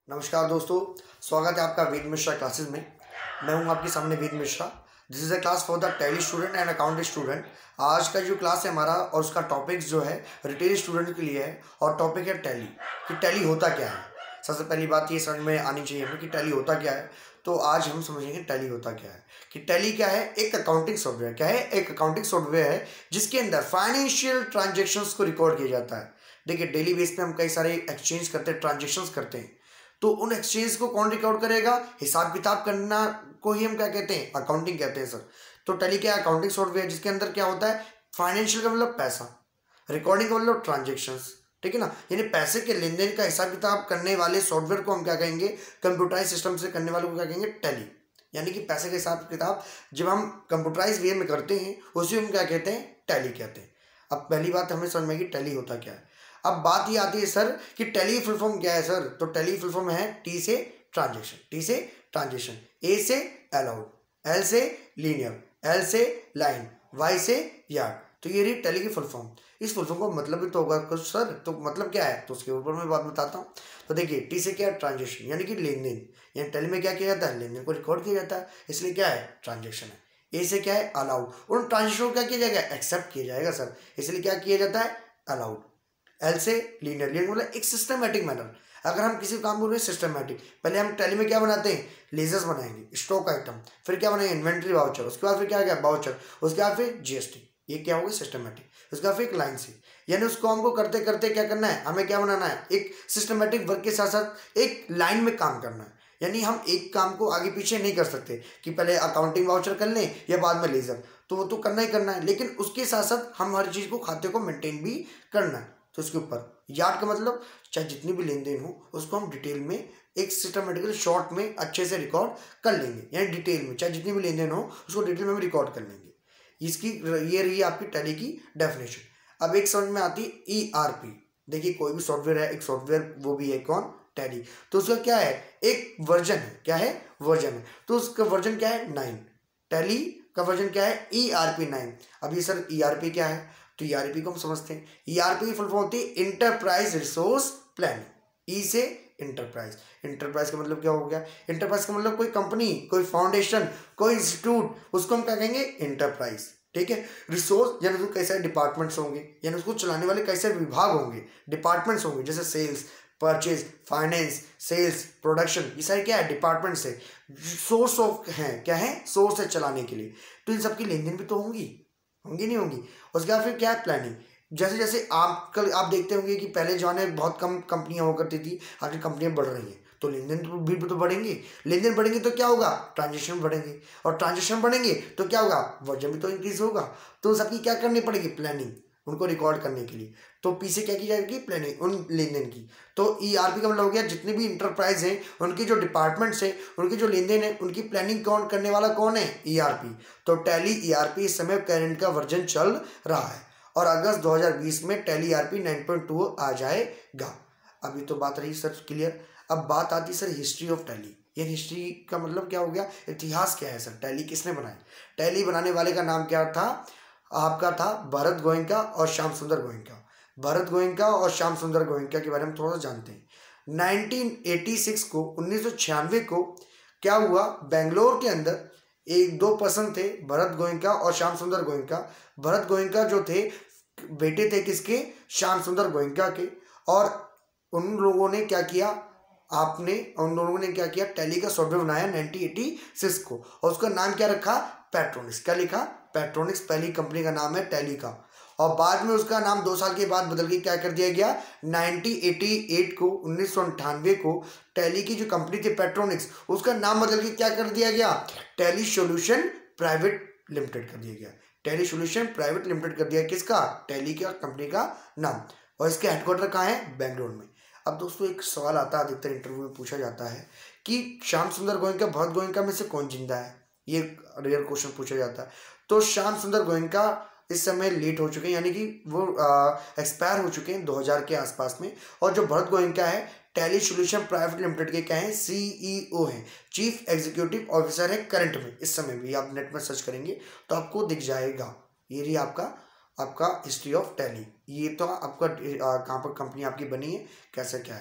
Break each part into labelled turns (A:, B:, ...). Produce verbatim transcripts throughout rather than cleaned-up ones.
A: नमस्कार दोस्तों, स्वागत है आपका वेद मिश्रा क्लासेस में। मैं हूं आपके सामने Ved Mishra. This is a class for the Tally student and accountant student. आज का जो क्लास है हमारा और उसका टॉपिक जो है रिटेल स्टूडेंट के लिए है और टॉपिक है टैली कि टैली होता क्या है। सबसे पहली बात ये समझ में आनी चाहिए हमें कि टैली होता क्या है। तो आज हम समझेंगे टैली होता क्या है। कि टैली क्या है? एक अकाउंटिंग सॉफ्टवेयर। क्या है? एक अकाउंटिंग सॉफ्टवेयर है जिसके अंदर फाइनेंशियल ट्रांजेक्शन्स को रिकॉर्ड किया जाता है। देखिए, डेली बेस पे हम कई सारे एक्सचेंज करते हैं, ट्रांजेक्शन्स करते हैं, तो उन एक्सचेंज को कौन रिकॉर्ड करेगा? हिसाब किताब करना को ही हम क्या कहते हैं? अकाउंटिंग कहते हैं सर। तो टैली क्या है? अकाउंटिंग सॉफ्टवेयर जिसके अंदर क्या होता है? फाइनेंशियल का मतलब पैसा, रिकॉर्डिंग का मतलब ट्रांजेक्शन्स, ठीक है ना। यानी पैसे के लेन देन का हिसाब किताब करने वाले सॉफ्टवेयर को हम क्या कहेंगे? कंप्यूटराइज सिस्टम से करने वाले को क्या कहेंगे? टैली। यानी कि पैसे के हिसाब किताब जब हम कंप्यूटराइज वे में करते हैं उसी हम क्या कहते हैं? टैली कहते हैं। अब पहली बात हमें समझ में आएगी टैली होता क्या है। अब बात ये आती है सर कि टैली फुल फॉर्म क्या है सर? तो टैली फुल फॉर्म है टी से ट्रांजेक्शन, टी से ट्रांजेक्शन, ए से अलाउड, एल से लीनियर, एल से लाइन, वाई से यार्ड। तो ये रही टैली की फुल फॉर्म। इस फुल फॉर्म का मतलब भी तो होगा कुछ सर, तो मतलब क्या है? तो उसके ऊपर मैं बात बताता हूँ। तो देखिए, टी से क्या है? ट्रांजेक्शन, यानी कि लेन देन। यानी टैली में क्या किया जाता है? लेन देन को रिकॉर्ड किया जाता है, इसलिए क्या है? ट्रांजेक्शन है। ए से क्या है? अलाउड, उन ट्रांजेक्शन को क्या किया जाएगा? एक्सेप्ट किया जाएगा सर, इसलिए क्या किया जाता है? अलाउड। एल से लीनियर, लीनियर मतलब एक सिस्टमैटिक मैनर। अगर हम किसी काम को रहे सिस्टमैटिक, पहले हम टैली में क्या बनाते हैं? लेजर्स बनाएंगे, स्टॉक आइटम, फिर क्या बनाएंगे? इन्वेंट्री वाउचर, उसके बाद फिर क्या गया? बाउचर, उसके बाद फिर जीएसटी। ये क्या होगा? सिस्टमैटिक। उसके बाद फिर एक लाइन से, यानी उस काम को करते करते क्या करना है? हमें क्या बनाना है? एक सिस्टमैटिक वर्क के साथ साथ एक लाइन में काम करना है। यानी हम एक काम को आगे पीछे नहीं कर सकते कि पहले अकाउंटिंग वाउचर कर लें या बाद में लेजर, तो वो तो करना ही करना है, लेकिन उसके साथ साथ हम हर चीज़ को, खाते को मेंटेन भी करना है। तो उसके ऊपर यार्ड का मतलब चाहे जितनी भी लेन देन हो उसको हम डिटेल में एक सिस्टमेटिकल शॉर्ट में अच्छे से रिकॉर्ड कर लेंगे। यानी डिटेल में चाहे जितनी भी लेन देन हो उसको डिटेल में भी रिकॉर्ड कर लेंगे। इसकी ये रही आपकी टैली की डेफिनेशन। अब एक समझ में आती है ई आर पी। देखिए, कोई भी सॉफ्टवेयर है, एक सॉफ्टवेयर, वो भी है कौन? टैली। तो उसका क्या है? एक वर्जन है। क्या है? वर्जन है। तो उसका वर्जन क्या है? नाइन। टैली का वर्जन क्या है? E R P nine. अब ये सर ई आर पी क्या है? तो ई आर पी को हम समझते हैं। ई आर पी की फुल फॉर्म होती है इंटरप्राइज रिसोर्स प्लानिंग। ई से इंटरप्राइज। इंटरप्राइज का मतलब क्या हो गया? इंटरप्राइज का मतलब कोई कंपनी, कोई फाउंडेशन, कोई इंस्टीट्यूट, उसको हम क्या कहेंगे? इंटरप्राइज, ठीक है। रिसोर्स यानी उसको कैसे डिपार्टमेंट्स होंगे, यानी उसको चलाने वाले कैसे विभाग होंगे, डिपार्टमेंट्स होंगे, जैसे sales, purchase, finance, sales, production, ये सारे क्या है? डिपार्टमेंट्स है। सोर्स ऑफ है, क्या है? सोर्स है चलाने के लिए। तो इन सबकी लेन देन भी तो होंगी, होंगी नहीं होंगी? उसके बाद फिर क्या है? प्लानिंग। जैसे जैसे आप कल आप देखते होंगे कि पहले जमाने में बहुत कम कंपनियां हुआ करती थी, आजकल कंपनियां बढ़ रही हैं, तो लेन देन भी तो बढ़ेंगे। लेन देन बढ़ेंगे तो क्या होगा? ट्रांजेक्शन बढ़ेंगे, और ट्रांजेक्शन बढ़ेंगे तो क्या होगा? वर्जन भी तो इंक्रीज होगा। तो सबकी क्या करनी पड़ेगी? प्लानिंग, उनको रिकॉर्ड करने के लिए। तो पी से क्या की जाएगी? प्लानिंग उन लेन देन की। तो ई आर पी का मतलब हो गया जितने भी इंटरप्राइज हैं उनकी जो डिपार्टमेंट्स हैं, उनकी जो लेन देन है, उनकी प्लानिंग कौन करने वाला कौन है? E R P. तो टैली ई आर पी इस समय करंट का वर्जन चल रहा है और अगस्त दो हज़ार बीस में Tally E R P nine point two आ जाएगा। अभी तो बात रही सर क्लियर। अब बात आती है सर हिस्ट्री ऑफ टैली। ये हिस्ट्री का मतलब क्या हो गया? इतिहास क्या है सर? टैली किसने बनाया? टैली बनाने वाले का नाम क्या था? आपका था भरत गोयनका और श्याम सुंदर गोयनका। भरत गोयनका और श्याम सुंदर गोयनका के बारे में थोड़ा सा जानते हैं। नाइनटीन एटी सिक्स को, उन्नीस सौ छियानवे को क्या हुआ? बेंगलोर के अंदर एक दो पर्सन थे, भरत गोयनका और श्याम सुंदर गोयनका। भरत गोयनका जो थे बेटे थे किसके? श्याम सुंदर गोयनका के। और उन लोगों ने क्या किया? आपने उन लोगों ने क्या किया? टैली का सॉफ्टवेयर बनाया नाइनटीन एटी सिक्स को, और उसका नाम क्या रखा? पेट्रोनिक्स। क्या लिखा? पेट्रोनिक्स। पहली कंपनी का नाम है टैली का। और बाद में उसका नाम दो साल के बाद बदल के क्या कर दिया गया? नाइनटीन एटी एट को, उन्नीस सौ अंठानवे को टैली की जो कंपनी थी पेट्रोनिक्स, उसका नाम बदल के क्या कर दिया गया? टैली सॉल्यूशन प्राइवेट लिमिटेड कर दिया गया। टैली सॉल्यूशन प्राइवेट लिमिटेड कर दिया। किसका? टैली का कंपनी का नाम। और इसके हेडक्वार्टर कहाँ है? बेंगलोर में। अब दोस्तों एक सवाल आता है, अधिकतर इंटरव्यू में पूछा जाता है कि श्याम सुंदर गोयनका, भरत गोयनका में से कौन जिंदा है? ये रेयर क्वेश्चन पूछा जाता है। तो श्याम सुंदर गोयनका इस समय लेट हो चुके हैं, यानी कि वो एक्सपायर हो चुके हैं दो हज़ार के आसपास में। और जो भरत गोयनका है टैली सॉल्यूशन प्राइवेट लिमिटेड के क्या है? सीईओ हैं, चीफ एग्जीक्यूटिव ऑफिसर है करंट में। इस समय भी आप नेट में सर्च करेंगे तो आपको दिख जाएगा। ये रही आपका आपका हिस्ट्री ऑफ टैली। ये तो आपका कहाँ पर कंपनी आपकी बनी है, कैसे क्या है।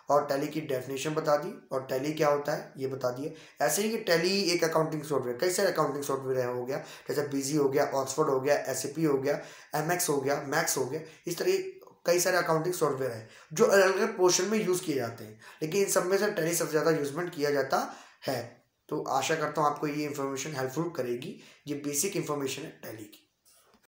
A: और टैली की डेफिनेशन बता दी और टैली क्या होता है ये बता दिए। ऐसे ही कि टैली एक अकाउंटिंग सॉफ्टवेयर, कई सारे अकाउंटिंग सॉफ्टवेयर हो गया, जैसे बीजी हो गया, ऑक्सफोर्ड हो गया, एसएपी हो गया, एमएक्स हो गया, मैक्स हो गया, इस तरह कई सारे अकाउंटिंग सॉफ्टवेयर हैं जो अलग अलग पोर्शन में यूज़ किए जाते हैं, लेकिन इन सब में से टैली सबसे ज़्यादा यूजमेंट किया जाता है। तो आशा करता हूँ आपको ये इन्फॉर्मेशन हेल्पफुल करेगी। ये बेसिक इन्फॉर्मेशन है टैली की।